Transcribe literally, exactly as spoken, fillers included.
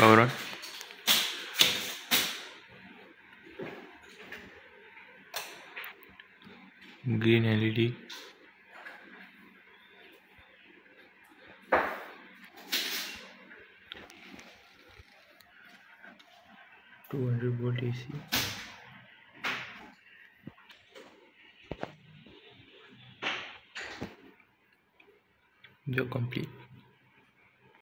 power on. Green L E D. two hundred volt A C. Job complete.